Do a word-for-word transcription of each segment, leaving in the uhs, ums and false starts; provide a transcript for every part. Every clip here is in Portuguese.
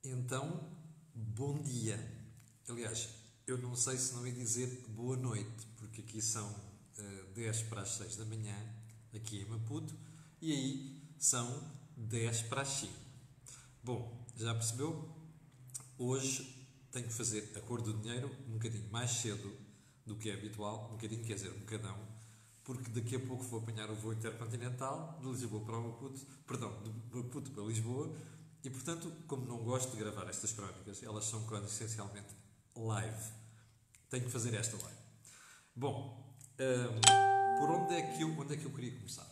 Então, bom dia. Aliás, eu não sei se não ia dizer boa noite, porque aqui são uh, dez para as seis da manhã, aqui em Maputo, e aí são dez para as cinco. Bom, já percebeu? Hoje tenho que fazer a cor do dinheiro um bocadinho mais cedo do que é habitual, um bocadinho, quer dizer, um bocadão, porque daqui a pouco vou apanhar o voo intercontinental de Lisboa para o Maputo, perdão, de Maputo para Lisboa, e portanto, como não gosto de gravar estas crónicas, elas são crónicas essencialmente live, tenho que fazer esta live. Bom, um, por onde é, que eu, onde é que eu queria começar?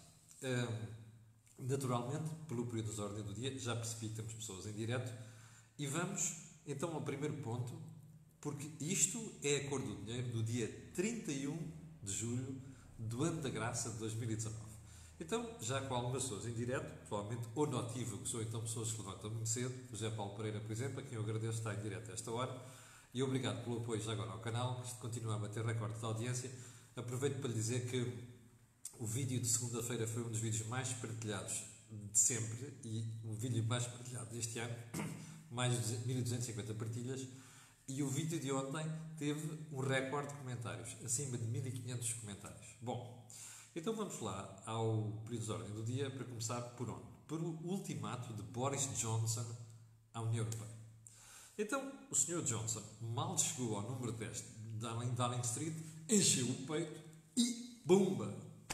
Um, naturalmente, pelo período de ordem do dia, já percebi que temos pessoas em direto, e vamos então ao primeiro ponto, porque isto é a cor do dinheiro do dia trinta e um de julho do ano da graça de dois mil e dezanove. Então, já com algumas pessoas em direto, provavelmente ou notívago, ou então pessoas que levantam muito cedo, o José Paulo Pereira, por exemplo, a quem eu agradeço estar em direto a esta hora, e obrigado pelo apoio já agora ao canal, que continua a bater recordes de audiência. Aproveito para lhe dizer que o vídeo de segunda-feira foi um dos vídeos mais partilhados de sempre, e o vídeo mais partilhado deste ano, mais de mil duzentas e cinquenta partilhas, e o vídeo de ontem teve um recorde de comentários, acima de mil e quinhentos comentários. Bom, então vamos lá ao período de ordem do dia, para começar por onde? Por o ultimato de Boris Johnson à União Europeia. Então, o senhor Johnson mal chegou ao número dez da Downing Street, encheu o peito e bumba!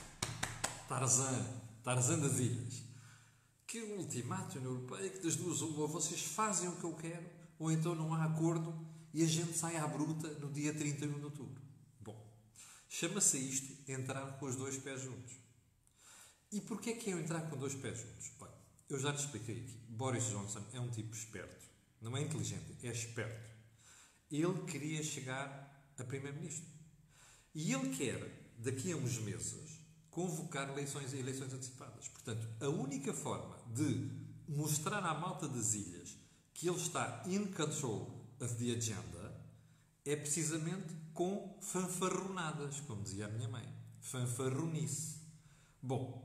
Tarzan, Tarzan das Ilhas. Que ultimato União Europeia, que das duas uma, ou vocês fazem o que eu quero, ou então não há acordo e a gente sai à bruta no dia trinta e um de outubro. Bom, chama-se isto entrar com os dois pés juntos. E porquê é que é entrar com dois pés juntos? Bem, eu já te expliquei aqui. Boris Johnson é um tipo esperto. Não é inteligente, é esperto. Ele queria chegar a primeiro-ministro. E ele quer, daqui a uns meses, convocar eleições, eleições antecipadas. Portanto, a única forma de mostrar à malta das ilhas que ele está in control of the agenda é precisamente com fanfarronadas, como dizia a minha mãe. Fanfarronice. Bom,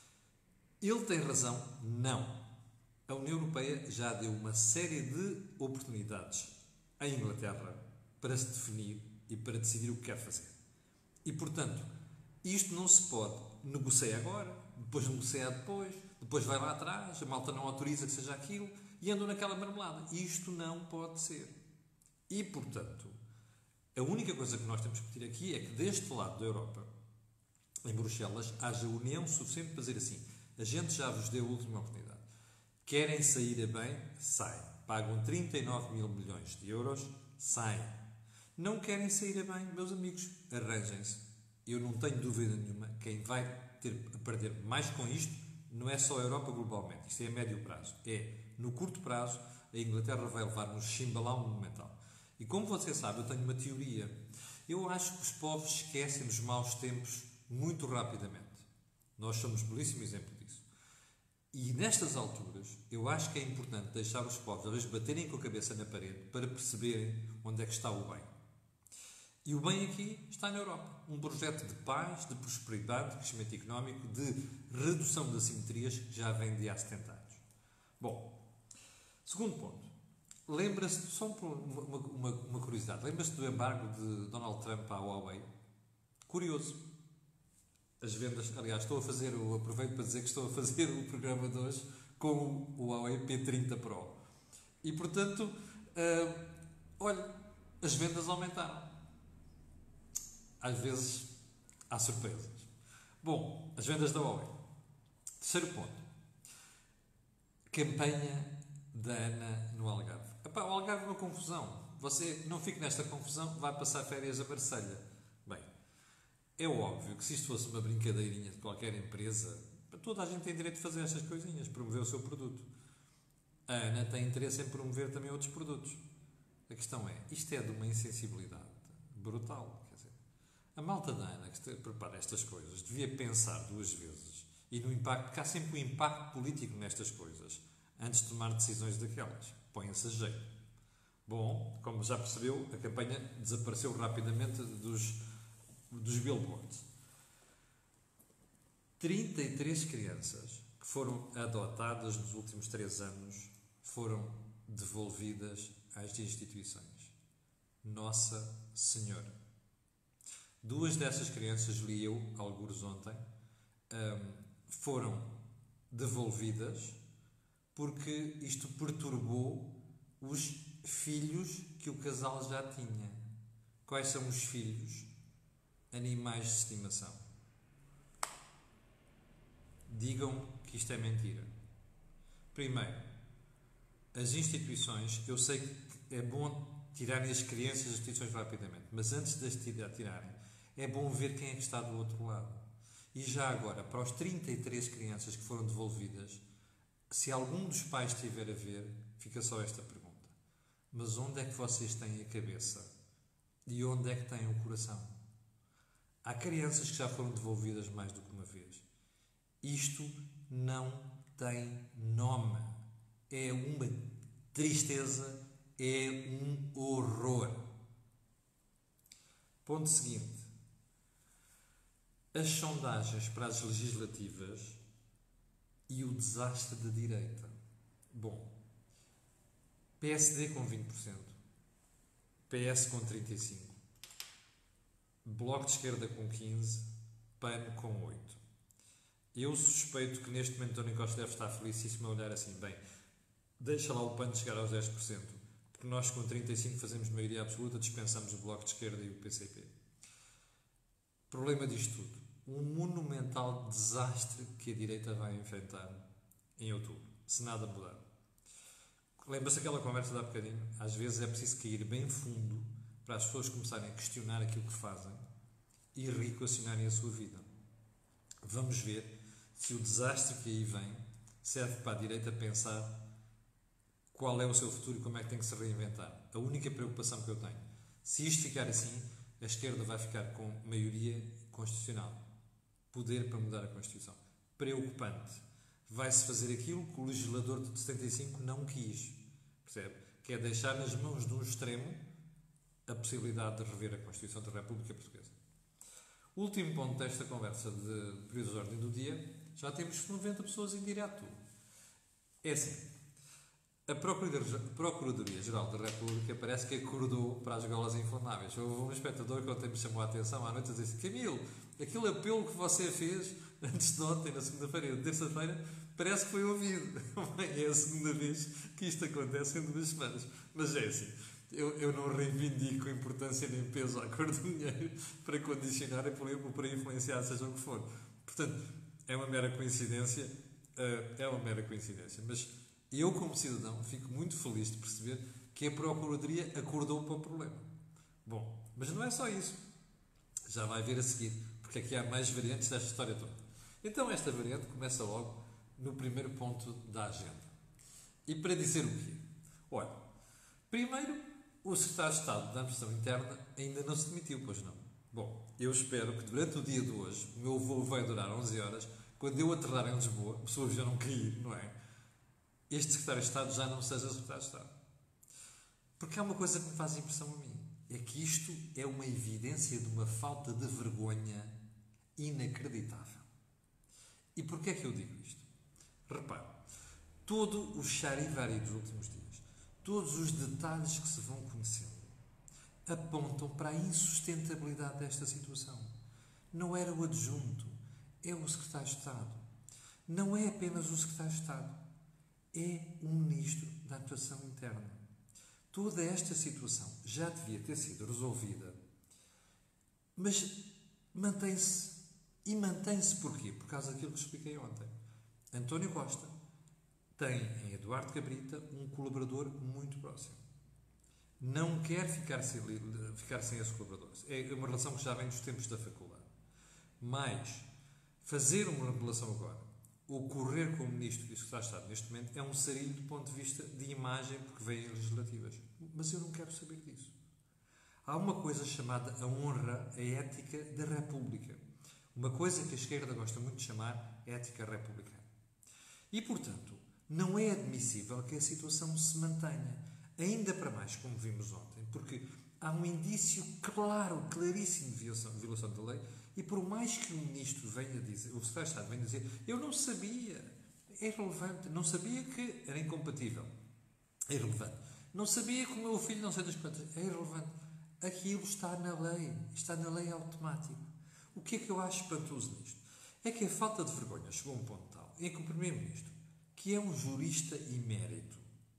ele tem razão? Não. A União Europeia já deu uma série de oportunidades à Inglaterra para se definir e para decidir o que quer fazer. E, portanto, isto não se pode negociar agora, depois negociar depois, depois vai lá atrás, a malta não autoriza que seja aquilo e andam naquela marmelada. Isto não pode ser. E, portanto, a única coisa que nós temos que pedir aqui é que deste lado da Europa, em Bruxelas, haja união suficiente para dizer assim: a gente já vos deu a última oportunidade. Querem sair a bem? Saem. Pagam trinta e nove mil milhões de euros? Saem. Não querem sair a bem? Meus amigos, arranjem-se. Eu não tenho dúvida nenhuma, quem vai ter a perder mais com isto não é só a Europa globalmente, isto é a médio prazo. É, no curto prazo, a Inglaterra vai levar um chimbalão monumental. E como você sabe, eu tenho uma teoria. Eu acho que os povos esquecem os maus tempos muito rapidamente. Nós somos um belíssimo exemplo disso. E nestas alturas, eu acho que é importante deixar os povos, às vezes, baterem com a cabeça na parede para perceberem onde é que está o bem. E o bem aqui está na Europa. Um projeto de paz, de prosperidade, de crescimento económico, de redução das assimetrias que já vem de há setenta anos. Bom, segundo ponto. Lembra-se, só uma, uma, uma curiosidade, lembra-se do embargo de Donald Trump à Huawei? Curioso. As vendas, aliás, estou a fazer, eu aproveito para dizer que estou a fazer o programa de hoje com o Huawei P trinta Pro. E, portanto, uh, olha, as vendas aumentaram. Às vezes há surpresas. Bom, as vendas da Huawei. Terceiro ponto. Campanha da Ana no Algarve. Epá, o Algarve é uma confusão. Você não fique nesta confusão, vai passar férias a Marselha. Bem, é óbvio que se isto fosse uma brincadeirinha de qualquer empresa, toda a gente tem direito de fazer estas coisinhas, promover o seu produto. A Ana tem interesse em promover também outros produtos. A questão é, isto é de uma insensibilidade brutal. A malta da Ana, que prepara estas coisas, devia pensar duas vezes e no impacto, porque há sempre um impacto político nestas coisas, antes de tomar decisões daquelas. Põe-se a jeito. Bom, como já percebeu, a campanha desapareceu rapidamente dos, dos billboards. trinta e três crianças que foram adotadas nos últimos três anos foram devolvidas às instituições. Nossa Senhora. Duas dessas crianças, li eu, algures ontem, um, foram devolvidas porque isto perturbou os filhos que o casal já tinha. Quais são os filhos? Animais de estimação. Digam que isto é mentira. Primeiro, as instituições, eu sei que é bom tirarem as crianças das instituições rapidamente, mas antes de as tirarem, é bom ver quem é que está do outro lado. E já agora, para os trinta e três crianças que foram devolvidas, se algum dos pais estiver a ver, fica só esta pergunta. Mas onde é que vocês têm a cabeça? E onde é que têm o coração? Há crianças que já foram devolvidas mais do que uma vez. Isto não tem nome. É uma tristeza, é um horror. Ponto seguinte. As sondagens para as legislativas e o desastre da direita. Bom, P S D com vinte por cento, P S com trinta e cinco por cento, Bloco de Esquerda com quinze por cento, P A N com oito por cento. Eu suspeito que neste momento António Costa deve estar felicíssimo a olhar assim, bem, deixa lá o P A N chegar aos dez por cento, porque nós com trinta e cinco por cento fazemos maioria absoluta, dispensamos o Bloco de Esquerda e o P C P. Problema disto tudo. Um monumental desastre que a direita vai enfrentar em outubro, se nada mudar. Lembra-se aquela conversa de há bocadinho? Às vezes é preciso cair bem fundo para as pessoas começarem a questionar aquilo que fazem e reequacionarem a sua vida. Vamos ver se o desastre que aí vem serve para a direita pensar qual é o seu futuro e como é que tem que se reinventar. A única preocupação que eu tenho, se isto ficar assim, a esquerda vai ficar com maioria constitucional. Poder para mudar a Constituição. Preocupante. Vai-se fazer aquilo que o legislador de setenta e cinco não quis. Percebe? Que é deixar nas mãos de um extremo a possibilidade de rever a Constituição da República Portuguesa. O último ponto desta conversa de período de ordem do dia, já temos noventa pessoas em direto. É assim, a Procuradoria-Geral da República parece que acordou para as golas inflamáveis. Houve um espectador que ontem me chamou a atenção à noite a dizer assim, Camilo, aquele apelo que você fez antes de ontem, na segunda-feira e na terça-feira, parece que foi ouvido. É a segunda vez que isto acontece em duas semanas. Mas é assim, eu, eu não reivindico importância nem peso à cor do dinheiro para condicionar ou para influenciar, seja o que for. Portanto, é uma mera coincidência, é uma mera coincidência. Mas eu, como cidadão, fico muito feliz de perceber que a Procuradoria acordou para o problema. Bom, mas não é só isso. Já vai ver a seguir, porque aqui há mais variantes desta história toda. Então, esta variante começa logo no primeiro ponto da agenda. E para dizer o quê? Olha, primeiro, o Secretário de Estado da Administração Interna ainda não se demitiu, pois não. Bom, eu espero que durante o dia de hoje, o meu voo vai durar onze horas, quando eu aterrar em Lisboa, pessoas já não cair, não é? Este Secretário de Estado já não seja Secretário de Estado. Porque há uma coisa que me faz impressão a mim. É que isto é uma evidência de uma falta de vergonha inacreditável. E porquê é que eu digo isto? Repare, todo o charivari dos últimos dias, todos os detalhes que se vão conhecendo, apontam para a insustentabilidade desta situação. Não era o adjunto, é o Secretário de Estado. Não é apenas o Secretário de Estado. É o Ministro da Administração Interna. Toda esta situação já devia ter sido resolvida, mas mantém-se. E mantém-se porquê? Por causa daquilo que expliquei ontem. António Costa tem em Eduardo Cabrita um colaborador muito próximo. Não quer ficar sem, ficar sem esse colaborador. É uma relação que já vem dos tempos da faculdade. Mas fazer uma relação agora, ocorrer com o Ministro e o Secretário de Estado neste momento, é um sarilho do ponto de vista de imagem, porque vêm legislativas. Mas eu não quero saber disso. Há uma coisa chamada a honra, a ética da República. Uma coisa que a esquerda gosta muito de chamar ética republicana. E, portanto, não é admissível que a situação se mantenha. Ainda para mais, como vimos ontem, porque há um indício claro, claríssimo de violação, violação da lei, e por mais que o Ministro venha dizer, o Secretário de Estado venha dizer, eu não sabia, é relevante, não sabia que era incompatível. É irrelevante. Não sabia que o meu filho não sei das quantas. É irrelevante. Aquilo está na lei. Está na lei automático. O que é que eu acho espantoso nisto? É que a falta de vergonha chegou a um ponto tal em que o Primeiro-Ministro, que é um jurista emérito,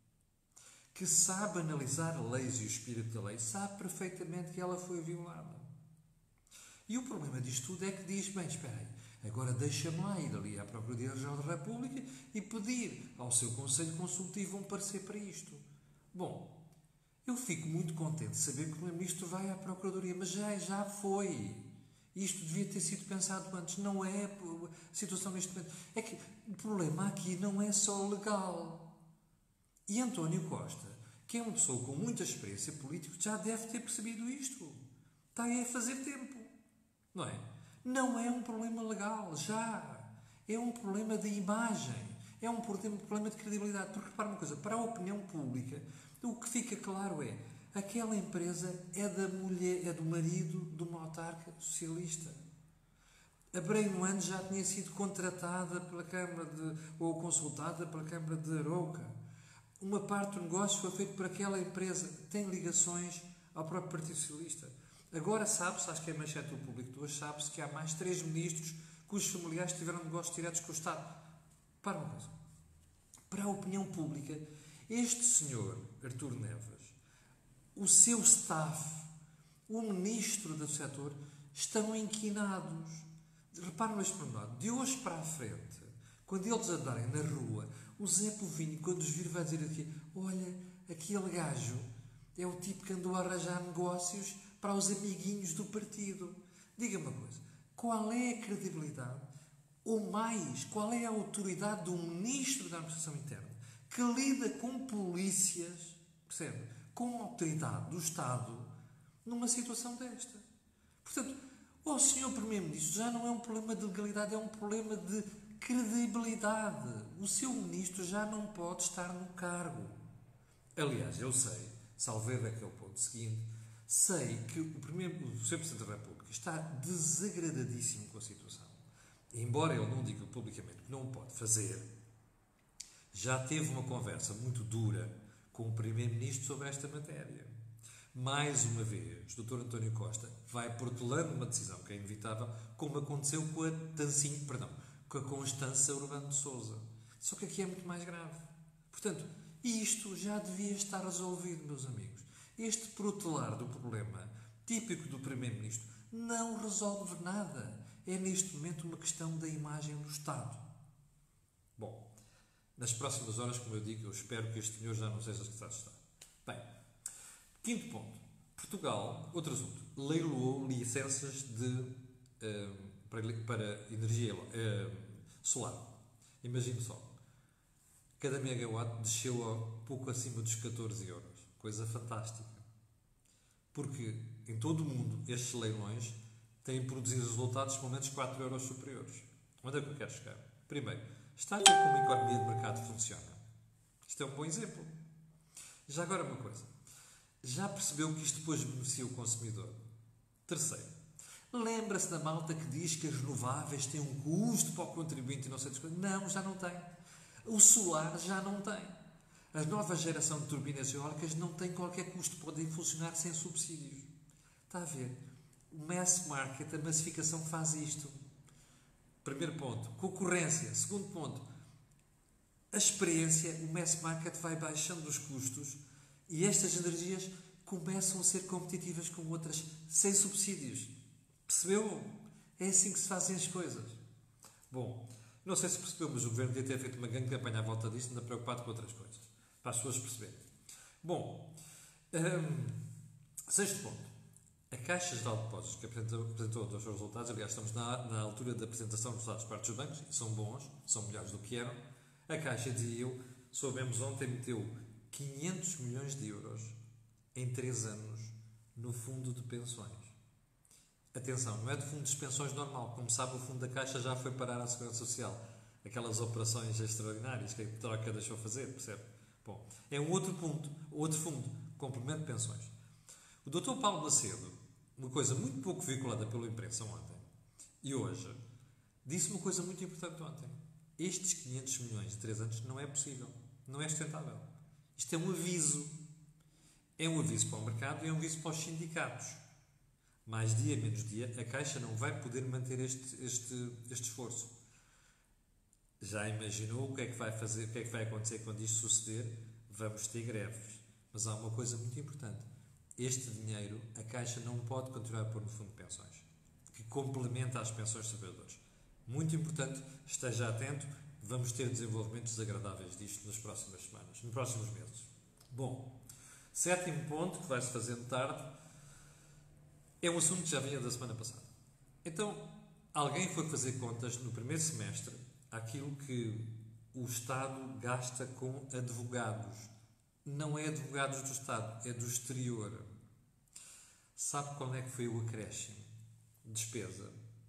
que sabe analisar leis e o espírito da lei, sabe perfeitamente que ela foi violada. E o problema disto tudo é que diz, bem, espera aí, agora deixa-me lá ir ali à Procuradoria-Geral da República e pedir ao seu Conselho Consultivo um parecer para isto. Bom, eu fico muito contente de saber que o Primeiro-Ministro vai à Procuradoria, mas já, já foi. Isto devia ter sido pensado antes. Não é a situação neste momento. É que o problema aqui não é só legal. E António Costa, que é uma pessoa com muita experiência política, já deve ter percebido isto. Está aí a fazer tempo. Não é? Não é um problema legal, já. É um problema de imagem. É um problema de credibilidade. Porque repara uma coisa, para a opinião pública, o que fica claro é aquela empresa é da mulher, é do marido de uma autarca socialista. A Brain One já tinha sido contratada pela Câmara de, ou consultada pela Câmara de Arouca. Uma parte do negócio foi feito por aquela empresa que tem ligações ao próprio Partido Socialista. Agora sabe-se, acho que é a manchete do Público de hoje, sabe-se que há mais três ministros cujos familiares tiveram negócios diretos com o Estado. Para uma coisa. Para a opinião pública, este senhor, Artur Neves, o seu staff, o ministro do setor, estão inquinados. Reparem neste pormenor. De hoje para a frente, quando eles andarem na rua, o Zé Povinho, quando os vir, vai dizer aqui, olha, aquele gajo é o tipo que andou a arranjar negócios para os amiguinhos do partido. Diga-me uma coisa, qual é a credibilidade, ou mais, qual é a autoridade do Ministro da Administração Interna que lida com polícias, percebe? Com a autoridade do Estado numa situação desta? Portanto, o senhor Primeiro-Ministro já não é um problema de legalidade, é um problema de credibilidade. O seu Ministro já não pode estar no cargo. Aliás, eu sei, salvei daquele ponto seguinte, sei que o, primeiro, o senhor Presidente da República está desagradadíssimo com a situação. Embora ele não diga publicamente que não o pode fazer, já teve uma conversa muito dura com o Primeiro-Ministro sobre esta matéria. Mais uma vez, o doutor António Costa vai protelando uma decisão que é inevitável, como aconteceu com a Tancinho, perdão, com a Constança Urbano de Sousa. Só que aqui é muito mais grave. Portanto, isto já devia estar resolvido, meus amigos. Este protelar do problema típico do Primeiro-Ministro não resolve nada. É neste momento uma questão da imagem do Estado. Bom, nas próximas horas, como eu digo, eu espero que este senhor já não seja secretário de Estado. Bem, quinto ponto. Portugal, outro assunto, leiloou licenças de, uh, para, para energia uh, solar. Imagine só. Cada megawatt desceu a pouco acima dos catorze euros. Coisa fantástica. Porque em todo o mundo estes leilões têm produzido resultados pelo menos quatro euros superiores. Onde é que eu quero chegar? Primeiro, está a ver como a economia de mercado funciona? Isto é um bom exemplo. Já agora uma coisa. Já percebeu que isto depois beneficia o consumidor? Terceiro, lembra-se da malta que diz que as renováveis têm um custo para o contribuinte e não sei das coisas? Não, já não tem. O solar já não tem. A nova geração de turbinas eólicas não tem qualquer custo, podem funcionar sem subsídios. Está a ver? O mass market, a massificação faz isto. Primeiro ponto, concorrência. Segundo ponto, a experiência, o mass market vai baixando os custos e estas energias começam a ser competitivas com outras sem subsídios. Percebeu? É assim que se fazem as coisas. Bom, não sei se percebeu, mas o Governo devia ter feito uma grande campanha à volta disto, ainda preocupado com outras coisas, para as pessoas perceberem. Bom, hum, sexto ponto. A Caixa Geral de Depósitos, que apresentou, apresentou os seus resultados, aliás, estamos na, na altura da apresentação dos resultados por parte dos bancos, e são bons, são melhores do que eram. A Caixa, dizia eu, soubemos ontem, meteu quinhentos milhões de euros em três anos no fundo de pensões. Atenção, não é de fundo de pensões normal. Como sabe, o fundo da Caixa já foi parar à Segurança Social. Aquelas operações extraordinárias que a Troika deixou fazer, percebe? Bom, é um outro ponto, outro fundo, complemento de pensões. O doutor Paulo Macedo, uma coisa muito pouco veiculada pela imprensa ontem e hoje, disse uma coisa muito importante ontem. Estes quinhentos milhões de três anos não é possível, não é sustentável. Isto é um aviso. É um aviso para o mercado e é um aviso para os sindicatos. Mais dia, menos dia, a Caixa não vai poder manter este, este, este esforço. Já imaginou o que é que vai fazer, o que é que vai acontecer quando isto suceder? Vamos ter greves. Mas há uma coisa muito importante. Este dinheiro, a Caixa não pode continuar a pôr no fundo de pensões, que complementa as pensões dos trabalhadores. Muito importante, esteja atento, vamos ter desenvolvimentos agradáveis disto nas próximas semanas, nos próximos meses. Bom, sétimo ponto, que vai-se fazendo tarde, é um assunto que já vinha da semana passada. Então, alguém foi fazer contas no primeiro semestre àquilo que o Estado gasta com advogados. Não é advogados do Estado, é do exterior. Sabe qual é que foi o acréscimo? Despesa.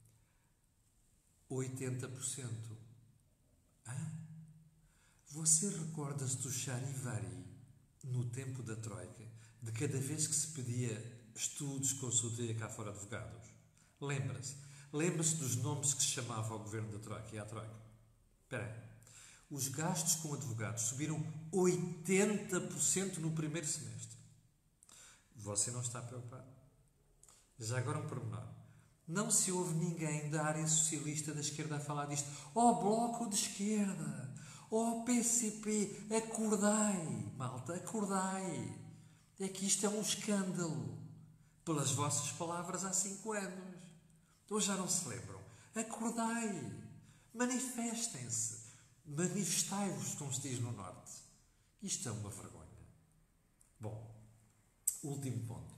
oitenta por cento. Hã? Você recorda-se do Charivari, no tempo da Troika, de cada vez que se pedia estudos, consultoria cá fora advogados? Lembra-se? Lembra-se dos nomes que se chamava ao governo da Troika e à Troika? Espera aí. Os gastos com advogados subiram oitenta por cento no primeiro semestre. Você não está preocupado? Já agora um pormenor. Não se ouve ninguém da área socialista da esquerda a falar disto. Ó oh, Bloco de Esquerda! Ó oh, P C P! Acordai! Malta, acordai! É que isto é um escândalo. Pelas vossas palavras há cinco anos. Ou já não se lembram? Acordai! Manifestem-se! Manifestai-vos, como se diz no Norte. Isto é uma vergonha. Bom, último ponto.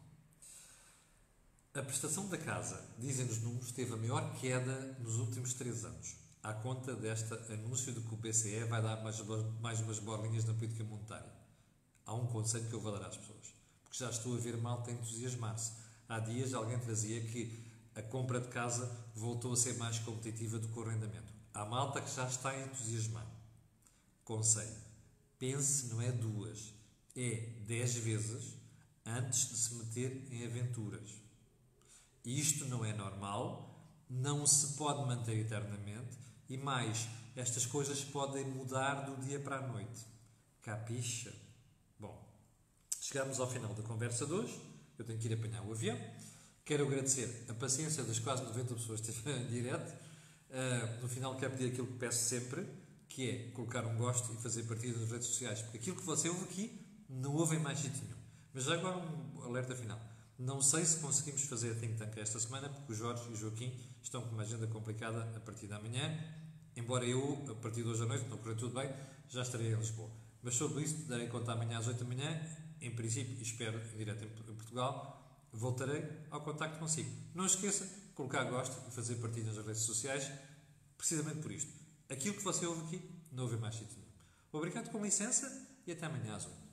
A prestação da casa, dizem os números, teve a maior queda nos últimos três anos. À conta deste anúncio de que o B C E vai dar mais, mais umas bolinhas na política monetária. Há um conselho que eu vou dar às pessoas. Porque já estou a ver malta entusiasmar-se. Há dias alguém trazia que a compra de casa voltou a ser mais competitiva do que o arrendamento. Há malta que já está a entusiasmar. Conselho. Pense, não é duas, é dez vezes antes de se meter em aventuras. Isto não é normal, não se pode manter eternamente e mais, estas coisas podem mudar do dia para a noite. Capixa? Bom, chegamos ao final da conversa de hoje. Eu tenho que ir apanhar o avião. Quero agradecer a paciência das quase noventa pessoas que estiveram em direto. Uh, no final quero pedir aquilo que peço sempre, que é colocar um gosto e fazer partida nas redes sociais, porque aquilo que você ouve aqui não ouve em mais sítio nenhum. Mas já agora um alerta final. Não sei se conseguimos fazer a Think Tank esta semana, porque o Jorge e o Joaquim estão com uma agenda complicada a partir da manhã, embora eu, a partir de hoje à noite, não correr tudo bem, já estarei em Lisboa. Mas sobre isso, darei conta amanhã às oito da manhã, em princípio, e espero em direto em Portugal, voltarei ao contacto consigo. Não esqueça, colocar gosto e fazer partida nas redes sociais, precisamente por isto. Aquilo que você ouve aqui, não ouve mais sítio nenhum. Obrigado, com licença, e até amanhã às oito.